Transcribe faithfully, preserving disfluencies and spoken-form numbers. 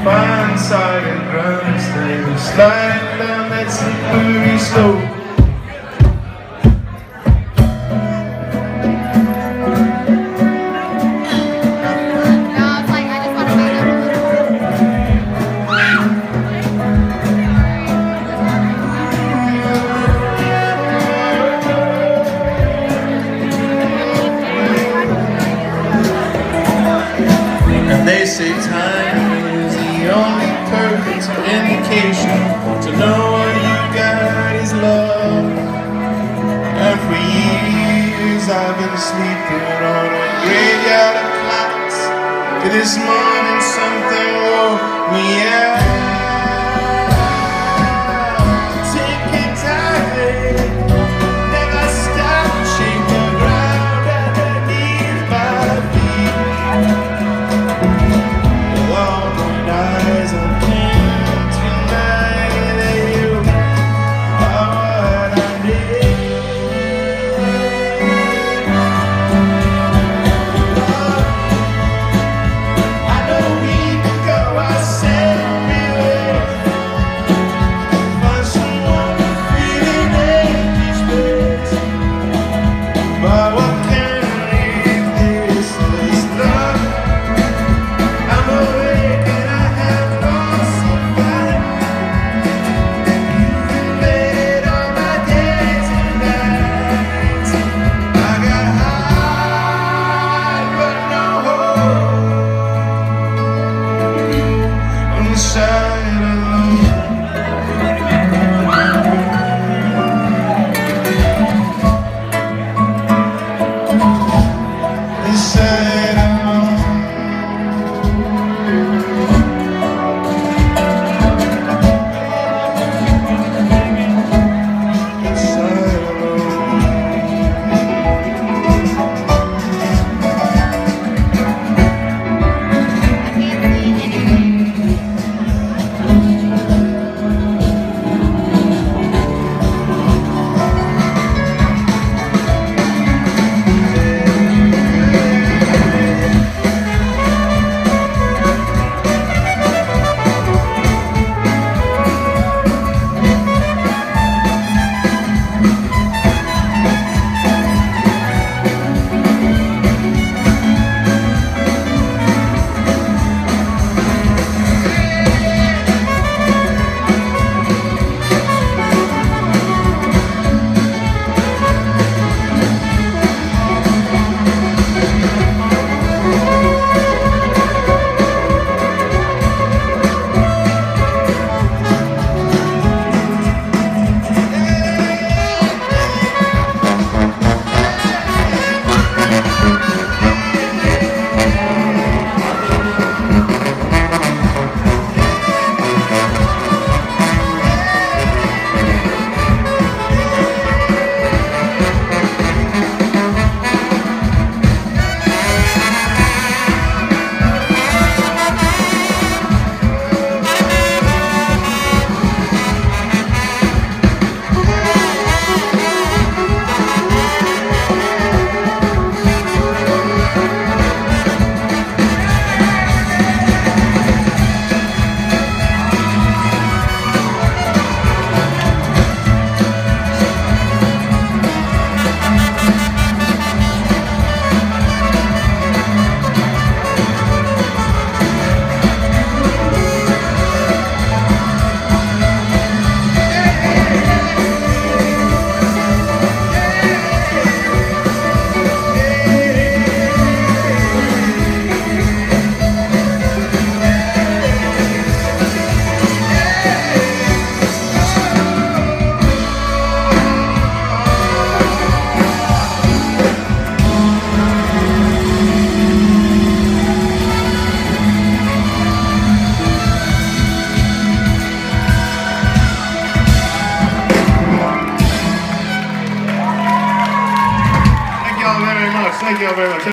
find solid ground instead of sliding down that slippery slope. They say time is the only perfect indication to know what you got is love. And for years I've been sleeping on a graveyard of clocks, but this morning something woke me out. Take it tight, never stop, shake the ground underneath my feet. Thank you all very much.